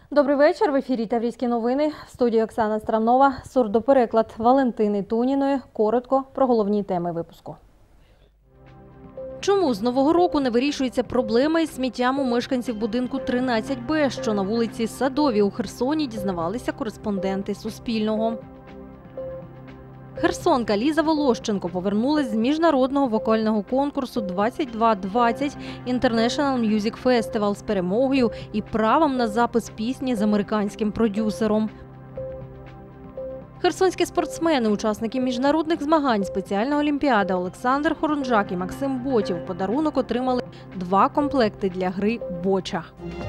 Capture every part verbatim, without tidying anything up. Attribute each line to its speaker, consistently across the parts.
Speaker 1: Добрий вечір. В ефірі Таврійські новини. В студії Оксана Стравнова. Сурдопереклад Валентини Туніної. Коротко про головні теми випуску. Чому з Нового року не вирішується проблема із сміттям у мешканців будинку тринадцять Б, що на вулиці Садовій у Херсоні, дізнавалися кореспонденти Суспільного. Херсонка Ліза Волощенко повернулась з міжнародного вокального конкурсу двадцять два двадцять International Music Festival з перемогою і правом на запис пісні з американським продюсером. Херсонські спортсмени, учасники міжнародних змагань «Спеціальна олімпіада» Олександр Хорунжак і Максим Ботів в подарунок отримали два комплекти для гри «Боча».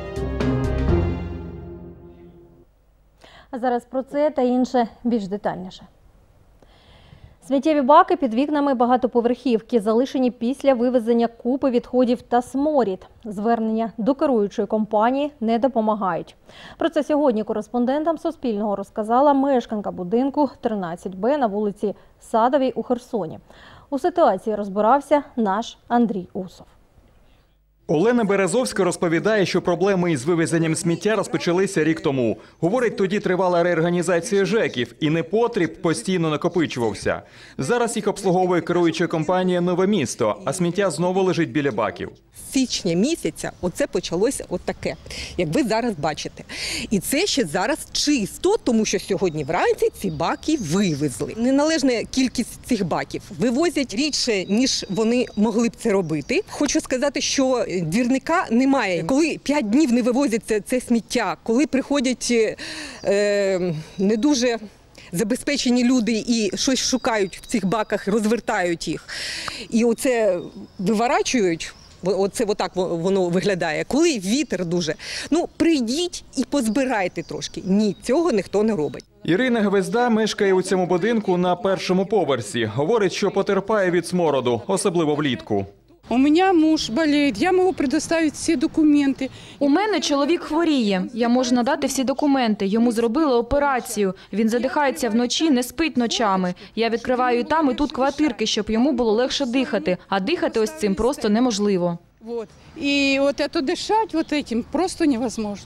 Speaker 1: А зараз про це та інше більш детальніше. Сміттєві баки під вікнами багатоповерхівки залишені після вивезення купи відходів та сморід. Звернення до керуючої компанії не допомагають. Про це сьогодні кореспондентам Суспільного розказала мешканка будинку тринадцять Б на вулиці Садовій у Херсоні. У ситуації розбирався наш Андрій Усов.
Speaker 2: Олена Березовська розповідає, що проблеми із вивезенням сміття розпочалися рік тому. Говорить, тоді тривала реорганізація ЖЕКів і непотріб постійно накопичувався. Зараз їх обслуговує керуюча компанія «Нове місто», а сміття знову лежить біля баків.
Speaker 3: З січня місяця оце почалося отаке, як ви зараз бачите. І це ще зараз чисто, тому що сьогодні вранці ці баки вивезли. Неналежна кількість цих баків вивозять рідше, ніж вони могли б це робити. Хочу сказати, що двірника немає. Коли п'ять днів не вивозять це сміття, коли приходять е, не дуже забезпечені люди і щось шукають в цих баках, розвертають їх, і оце виворачують, оце отак воно виглядає. Коли вітер дуже, ну прийдіть і позбирайте трошки. Ні, цього ніхто не робить.
Speaker 2: Ірина Гвезда мешкає у цьому будинку на першому поверсі. Говорить, що потерпає від смороду, особливо влітку.
Speaker 4: У мене муж боліє, я можу предоставити всі документи.
Speaker 5: У мене чоловік хворіє, я можу надати всі документи, йому зробили операцію, він задихається вночі, не спить ночами. Я відкриваю і там, і тут квартирки, щоб йому було легше дихати, а дихати ось цим просто неможливо.
Speaker 4: Вот. І от це дихати вот этим просто невозможно.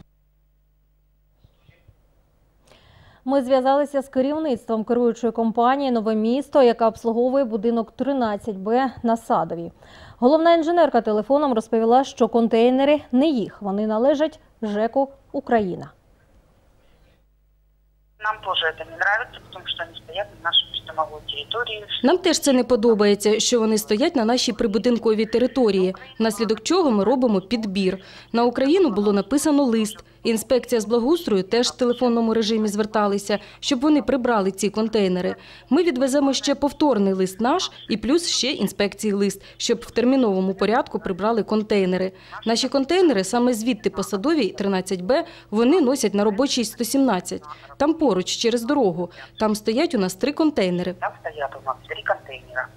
Speaker 1: Ми зв'язалися з керівництвом керуючої компанії «Нове місто», яка обслуговує будинок тринадцять Б на Садовій. Головна інженерка телефоном розповіла, що контейнери не їх, вони належать ЖЕКу «Україна».
Speaker 6: Нам теж це не подобається, тому що вони стоять на нашій придомовій території.
Speaker 7: Нам теж це не подобається, що вони стоять на нашій прибудинковій території, внаслідок чого ми робимо підбір. На Україну було написано лист. Інспекція з благоустрою теж в телефонному режимі зверталися, щоб вони прибрали ці контейнери. Ми відвеземо ще повторний лист наш і плюс ще інспекції лист, щоб в терміновому порядку прибрали контейнери. Наші контейнери саме звідти по Садовій тринадцять Б вони носять на робочій сто сімнадцять. Там поруч, через дорогу. Там стоять у нас три контейнери.
Speaker 6: Там стоять у нас три контейнери.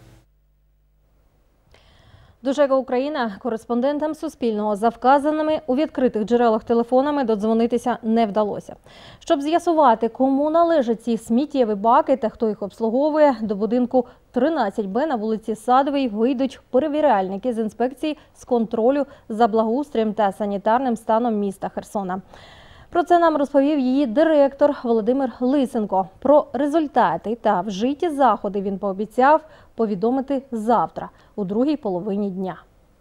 Speaker 1: До ЖЕКу «Україна» кореспондентам Суспільного за вказаними у відкритих джерелах телефонами додзвонитися не вдалося. Щоб з'ясувати, кому належать ці сміттєві баки та хто їх обслуговує, до будинку тринадцять Б на вулиці Садовій вийдуть перевіряльники з інспекції з контролю за благоустроєм та санітарним станом міста Херсона. Про це нам розповів її директор Володимир Лисенко. Про результати та вжиті заходи він пообіцяв повідомити завтра, у другій половині дня.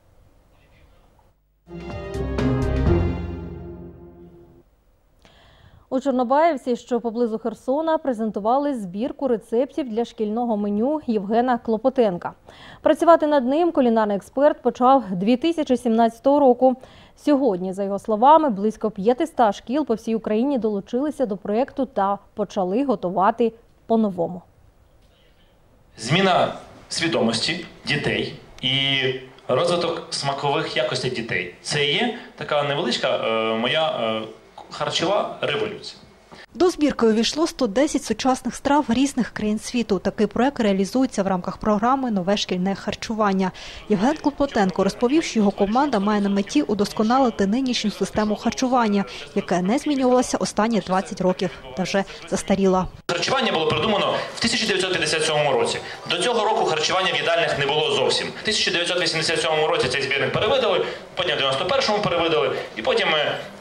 Speaker 1: У Чорнобаївці, що поблизу Херсона, презентували збірку рецептів для шкільного меню Євгена Клопотенка. Працювати над ним кулінарний експерт почав дві тисячі сімнадцятого року. Сьогодні, за його словами, близько п'ятисот шкіл по всій Україні долучилися до проєкту та почали готувати по-новому.
Speaker 8: Зміна свідомості дітей і розвиток смакових якостей дітей – це є така невеличка е, моя е, харчова революція.
Speaker 9: До збірки увійшло сто десять сучасних страв різних країн світу. Такий проект реалізується в рамках програми «Нове шкільне харчування». Євген Клопотенко розповів, що його команда має на меті удосконалити нинішню систему харчування, яка не змінювалася останні двадцять років та вже застаріла.
Speaker 8: Харчування було придумано в тисяча дев'ятсот п'ятдесят сьомому році. До цього року харчування в їдальнях не було зовсім. В тисяча дев'ятсот вісімдесят сьомому році цей збірник перевидали, потім в дев'яносто першому перевидали, і потім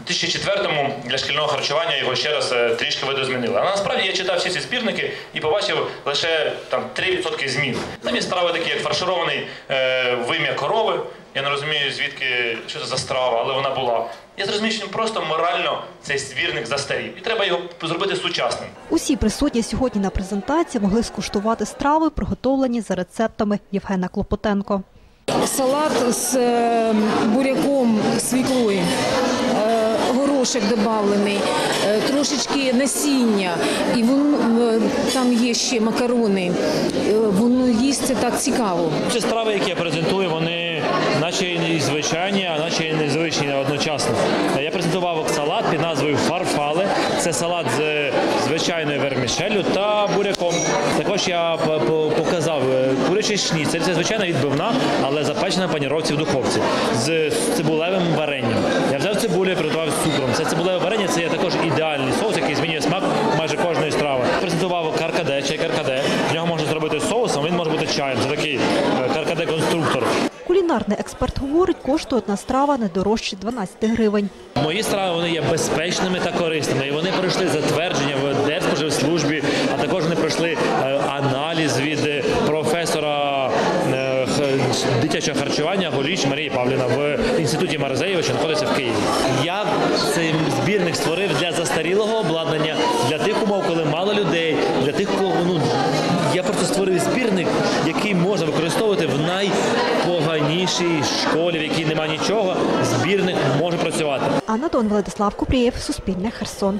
Speaker 8: дві тисячі четвертому для шкільного харчування його ще раз трішки видозмінили. А насправді я читав всі ці збірники і побачив лише там три відсотки змін. Там є страви такі, як фарширований е, вим'я корови. Я не розумію, звідки, що це за страва, але вона була. Я зрозумів, що просто морально цей збірник застарів. І треба його зробити сучасним.
Speaker 9: Усі присутні сьогодні на презентації могли скуштувати страви, приготовлені за рецептами Євгена Клопотенко.
Speaker 10: Салат з буряком, свіклою, горошок додавлений, трошечки насіння, і воно, там є ще макарони. Воно їсться так цікаво.
Speaker 11: Ці страви, які я презентую, вони наче і звичайні, а наче і незвичні одночасно. Я презентував салат під назвою фарфале. Це салат з звичайною вермішеллю та буряком. Також я показав курячий шніцель. Це звичайна відбивна, але запечена в паніровці в духовці з цибулевим варенням. Я взяв цибулю і приготував з цукром. Це цибулеве варення, це є також ідеальний соус, який змінює смак майже кожної страви. Презентував каркаде, чай каркаде. В нього можна зробити соусом, він може бути чаєм. Це такий каркаде-конструктор.
Speaker 9: Кулінарний експерт говорить, коштує одна страва не дорожче дванадцяти гривень.
Speaker 11: Мої страви вони є безпечними та корисними. І вони пройшли затвердження в Держспоживслужбі, а також вони пройшли аналіз від професора дитячого харчування Голіч Марії Павлівна в інституті Марзеєва, що знаходиться в Києві. Я цей збірник створив для застарілого обладнання, для тих умов, коли мало людей, для тих, кого, ну, я просто створив збірник, який можна використовувати в найпоганішій школі, в якій немає нічого, збірник може працювати.
Speaker 9: Анна Дон, Владислав Купрієв, Суспільне, Херсон.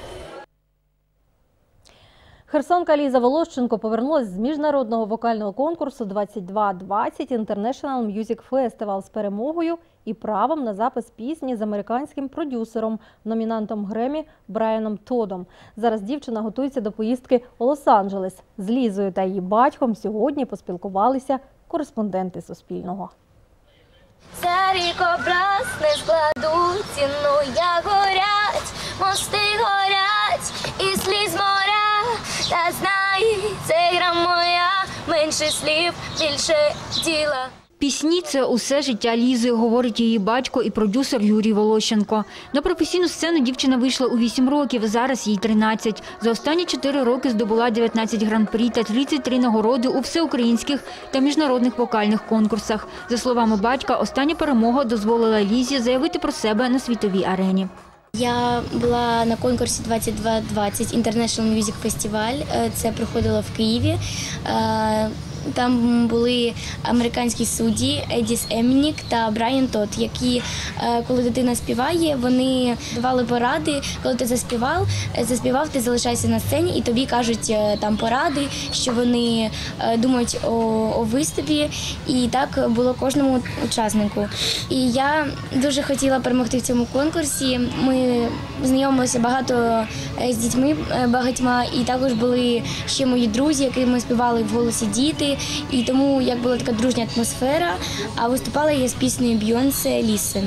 Speaker 1: Херсонка Ліза Волощенко повернулася з міжнародного вокального конкурсу двадцять два двадцять International Music Festival з перемогою і правом на запис пісні з американським продюсером, номінантом Греммі Брайаном Тодом. Зараз дівчина готується до поїздки у Лос-Анджелес. З Лізою та її батьком сьогодні поспілкувалися кореспонденти Суспільного.
Speaker 12: Ця рік образ не складу, ціну я горять, мости горять і сліз моря. Та знай, це гра моя, менше слів, більше діла.
Speaker 13: Пісні – це усе життя Лізи, говорить її батько і продюсер Юрій Волощенко. На професійну сцену дівчина вийшла у вісім років, зараз їй тринадцять. За останні чотири роки здобула дев'ятнадцять гран-прі та тридцять три нагороди у всеукраїнських та міжнародних вокальних конкурсах. За словами батька, остання перемога дозволила Лізі заявити про себе на світовій арені.
Speaker 12: Я була на конкурсі двадцять два двадцять International Music Festival. Це проходило в Києві. Там були американські судді Едіс Емінік та Брайан Тод, які, коли дитина співає, вони давали поради, коли ти заспівав, заспівав, ти залишайся на сцені і тобі кажуть там поради, що вони думають о, о виступі. І так було кожному учаснику. І я дуже хотіла перемогти в цьому конкурсі. Ми знайомилися багато з дітьми багатьма, і також були ще мої друзі, якими співали в голосі діти. І тому як була така дружня атмосфера, а виступала я з піснею Бейонсе «Listen».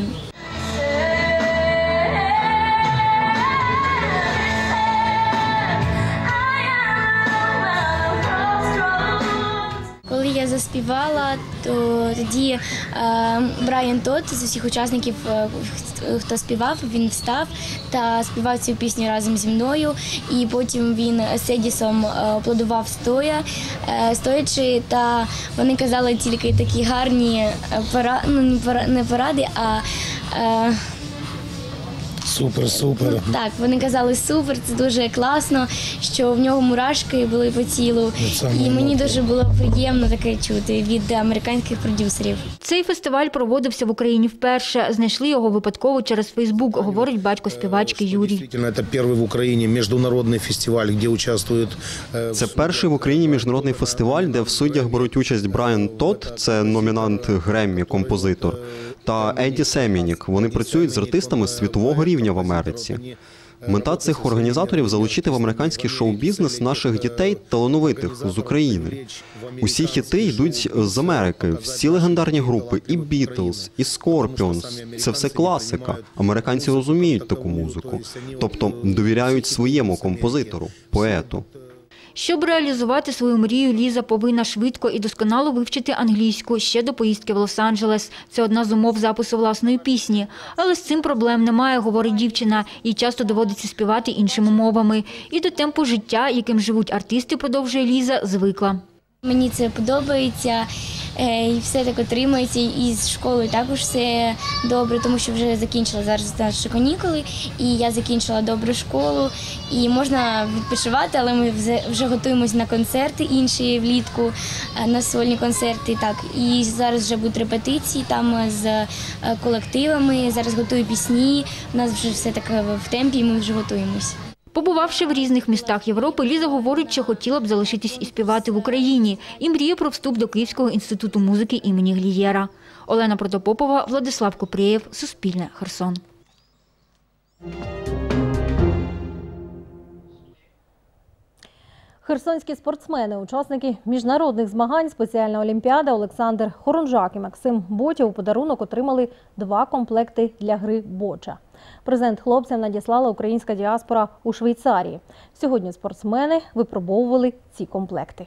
Speaker 12: Коли я заспівала, то тоді е, Брайан Тод з усіх учасників, е, хто співав, він встав та співав цю пісню разом зі мною. І потім він з Едісом аплодував стоя, е, стоячи, та вони казали тільки такі гарні пора, ну, не, пора, не поради, а е,
Speaker 14: Супер, супер.
Speaker 12: Так, вони казали супер, це дуже класно, що в нього мурашки були по тілу. І мені дуже було приємно таке чути від американських продюсерів.
Speaker 13: Цей фестиваль проводився в Україні вперше. Знайшли його випадково через Фейсбук, говорить батько співачки Юрій.
Speaker 14: Це перший в Україні міжнародний фестиваль, де участвують...
Speaker 15: Це перший в Україні міжнародний фестиваль, де в суддях беруть участь Брайан Тод, це номінант Греммі, композитор, та Едіс Емінік. Вони працюють з артистами світового рівня в Америці. Мета цих організаторів – залучити в американський шоу-бізнес наших дітей талановитих з України. Усі хіти йдуть з Америки, всі легендарні групи – і Бітлз, і Скорпіонс. Це все класика. Американці розуміють таку музику. Тобто довіряють своєму композитору, поету.
Speaker 13: Щоб реалізувати свою мрію, Ліза повинна швидко і досконало вивчити англійську ще до поїздки в Лос-Анджелес. Це одна з умов запису власної пісні. Але з цим проблем немає, говорить дівчина. Їй часто доводиться співати іншими мовами. І до темпу життя, яким живуть артисти, продовжує Ліза, звикла.
Speaker 12: Мені це подобається, і все так отримується, і з школою також все добре, тому що вже закінчила зараз наші канікули, і я закінчила добру школу, і можна відпочивати, але ми вже готуємося на концерти інші влітку, на сольні концерти, так, і зараз вже будуть репетиції там з колективами, зараз готую пісні, у нас вже все так в темпі, і ми вже готуємось.
Speaker 13: Побувавши в різних містах Європи, Ліза говорить, що хотіла б залишитись і співати в Україні. І мріє про вступ до Київського інституту музики імені Глієра. Олена Протопопова, Владислав Купрієв, Суспільне, Херсон.
Speaker 1: Херсонські спортсмени, учасники міжнародних змагань «Спеціальна олімпіада» Олександр Хорунжак і Максим Ботя у подарунок отримали два комплекти для гри «Боча». Презент хлопцям надіслала українська діаспора у Швейцарії. Сьогодні спортсмени випробовували ці комплекти.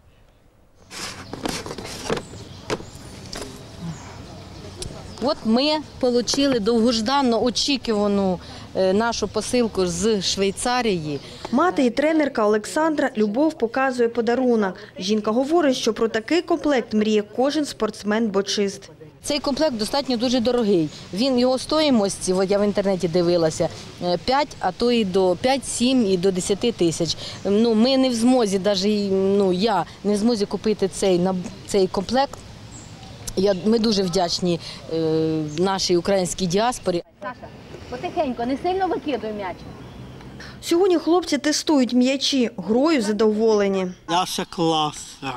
Speaker 16: От ми отримали довгожданно очікувану нашу посилку з Швейцарії.
Speaker 17: Мати і тренерка Олександра Любов показує подарунок. Жінка говорить, що про такий комплект мріє кожен спортсмен-бочист.
Speaker 16: Цей комплект достатньо дуже дорогий. Він, його стоїмость, от я в інтернеті дивилася, п'ять, а то і до п'ять-сім і до десяти тисяч. Ну, ми не в змозі, навіть ну, я не в змозі купити цей, цей комплект. Я, ми дуже вдячні е, нашій українській діаспорі.
Speaker 18: Саша, потихеньку, не сильно викидуй м'яч.
Speaker 17: Сьогодні хлопці тестують м'ячі, грою задоволені.
Speaker 19: Наша класа.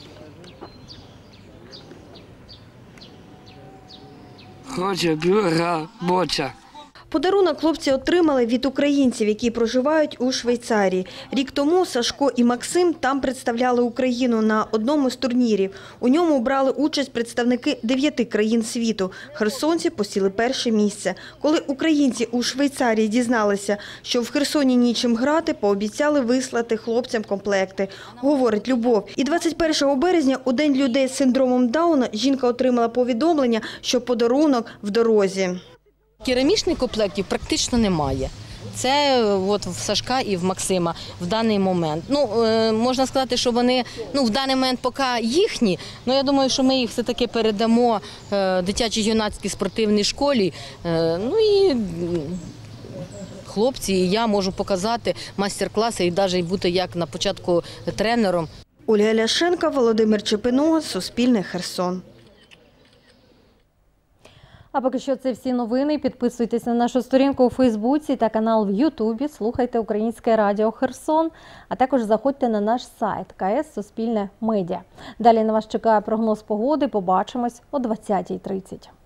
Speaker 19: Хоче бюра, боча.
Speaker 17: Подарунок хлопці отримали від українців, які проживають у Швейцарії. Рік тому Сашко і Максим там представляли Україну на одному з турнірів. У ньому брали участь представники дев'яти країн світу. Херсонці посіли перше місце. Коли українці у Швейцарії дізналися, що в Херсоні нічим грати, пообіцяли вислати хлопцям комплекти, говорить Любов. І двадцять першого березня, у День людей з синдромом Дауна, жінка отримала повідомлення, що подарунок в дорозі.
Speaker 16: Керамічних комплектів практично немає. Це от в Сашка і в Максима в даний момент. Ну, можна сказати, що вони ну, в даний момент поки їхні, але я думаю, що ми їх все-таки передамо дитячій юнацькій спортивній школі. Ну і хлопці, і я можу показати майстер-класи і навіть бути як на початку тренером.
Speaker 17: Ольга Ляшенко, Володимир Чепино, Суспільне, Херсон.
Speaker 1: А поки що це всі новини. Підписуйтесь на нашу сторінку у Фейсбуці та канал в Ютубі. Слухайте Українське радіо Херсон. А також заходьте на наш сайт ка ес Суспільне Медіа. Далі на вас чекає прогноз погоди. Побачимось о двадцятій тридцять.